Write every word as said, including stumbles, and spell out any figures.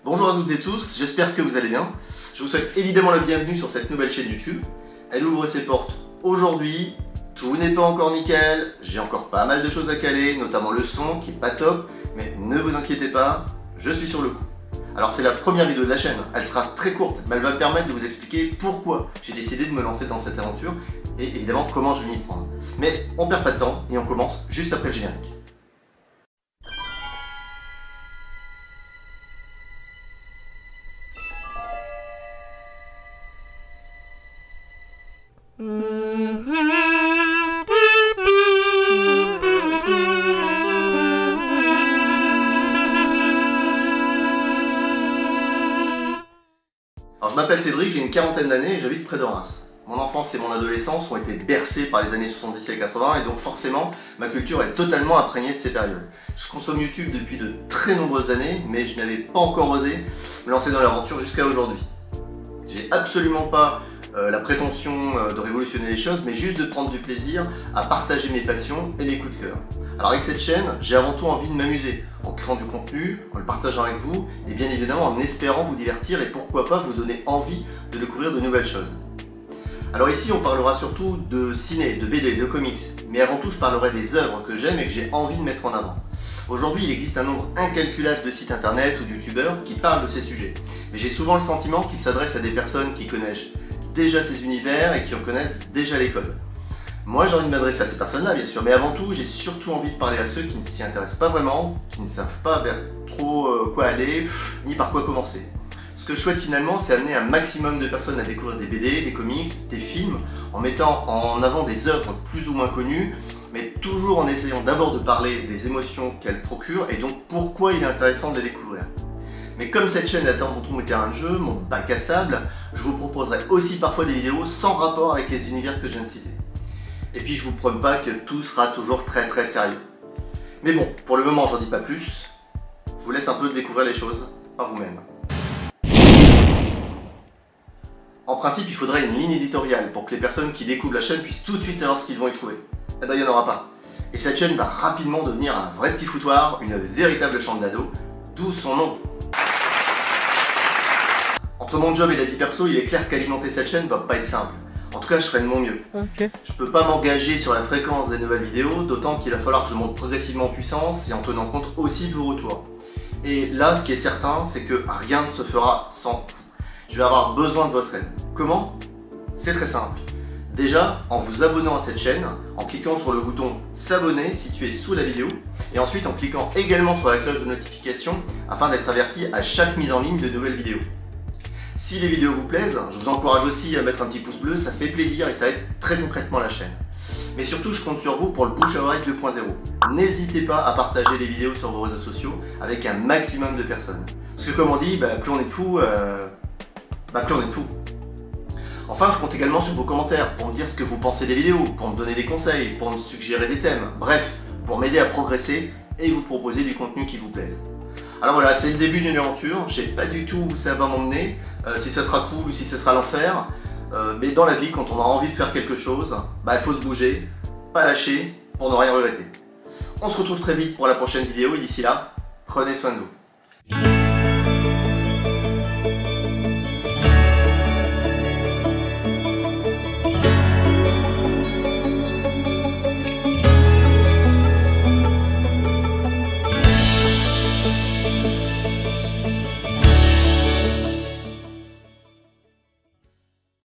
Bonjour à toutes et tous, j'espère que vous allez bien. Je vous souhaite évidemment la bienvenue sur cette nouvelle chaîne YouTube. Elle ouvre ses portes aujourd'hui, tout n'est pas encore nickel, j'ai encore pas mal de choses à caler, notamment le son qui est pas top, mais ne vous inquiétez pas, je suis sur le coup. Alors c'est la première vidéo de la chaîne, elle sera très courte, mais elle va me permettre de vous expliquer pourquoi j'ai décidé de me lancer dans cette aventure et évidemment comment je vais m'y prendre. Mais on perd pas de temps et on commence juste après le générique. Alors je m'appelle Cédric, j'ai une quarantaine d'années et j'habite près de Reims. Mon enfance et mon adolescence ont été bercées par les années soixante-dix et quatre-vingts et donc forcément ma culture est totalement imprégnée de ces périodes. Je consomme YouTube depuis de très nombreuses années mais je n'avais pas encore osé me lancer dans l'aventure jusqu'à aujourd'hui. J'ai absolument pas euh, la prétention euh, de révolutionner les choses mais juste de prendre du plaisir à partager mes passions et mes coups de cœur. Alors avec cette chaîne, j'ai avant tout envie de m'amuser en créant du contenu, en le partageant avec vous et bien évidemment en espérant vous divertir et pourquoi pas vous donner envie de découvrir de nouvelles choses. Alors ici on parlera surtout de ciné, de B D, de comics, mais avant tout je parlerai des œuvres que j'aime et que j'ai envie de mettre en avant. Aujourd'hui il existe un nombre incalculable de sites internet ou de youtubeurs qui parlent de ces sujets, mais j'ai souvent le sentiment qu'ils s'adressent à des personnes qui connaissent déjà ces univers et qui en connaissent déjà les codes. Moi j'ai envie de m'adresser à ces personnes-là bien sûr, mais avant tout j'ai surtout envie de parler à ceux qui ne s'y intéressent pas vraiment, qui ne savent pas vers trop euh, quoi aller, ni par quoi commencer. Ce que je souhaite finalement, c'est amener un maximum de personnes à découvrir des B D, des comics, des films, en mettant en avant des œuvres plus ou moins connues, mais toujours en essayant d'abord de parler des émotions qu'elles procurent et donc pourquoi il est intéressant de les découvrir. Mais comme cette chaîne est avant tout mon terrain de jeu, mon bac à sable, je vous proposerai aussi parfois des vidéos sans rapport avec les univers que je viens de citer. Et puis je vous promets pas que tout sera toujours très très sérieux. Mais bon, pour le moment j'en dis pas plus, je vous laisse un peu découvrir les choses par vous-même. En principe, il faudrait une ligne éditoriale pour que les personnes qui découvrent la chaîne puissent tout de suite savoir ce qu'ils vont y trouver. Eh ben, il n'y en aura pas. Et cette chaîne va rapidement devenir un vrai petit foutoir, une véritable chambre d'ado, d'où son nom. Entre mon job et la vie perso, il est clair qu'alimenter cette chaîne va pas être simple. En tout cas, je ferai de mon mieux. Okay. Je peux pas m'engager sur la fréquence des nouvelles vidéos, d'autant qu'il va falloir que je monte progressivement en puissance et en tenant compte aussi de vos retours. Et là, ce qui est certain, c'est que rien ne se fera sans vous. Je vais avoir besoin de votre aide. Comment? C'est très simple. Déjà, en vous abonnant à cette chaîne, en cliquant sur le bouton s'abonner situé sous la vidéo, et ensuite en cliquant également sur la cloche de notification afin d'être averti à chaque mise en ligne de nouvelles vidéos. Si les vidéos vous plaisent, je vous encourage aussi à mettre un petit pouce bleu, ça fait plaisir et ça aide très concrètement la chaîne. Mais surtout, je compte sur vous pour le bouche à oreille deux point zéro. N'hésitez pas à partager les vidéos sur vos réseaux sociaux avec un maximum de personnes. Parce que comme on dit, bah, plus on est de fous, euh, bah, plus on est de fous. Enfin, je compte également sur vos commentaires pour me dire ce que vous pensez des vidéos, pour me donner des conseils, pour me suggérer des thèmes, bref, pour m'aider à progresser et vous proposer du contenu qui vous plaise. Alors voilà, c'est le début d'une aventure, je sais pas du tout où ça va m'emmener, euh, si ça sera cool ou si ça sera l'enfer, euh, mais dans la vie, quand on a envie de faire quelque chose, bah, il faut se bouger, pas lâcher, pour ne rien regretter. On se retrouve très vite pour la prochaine vidéo et d'ici là, prenez soin de vous.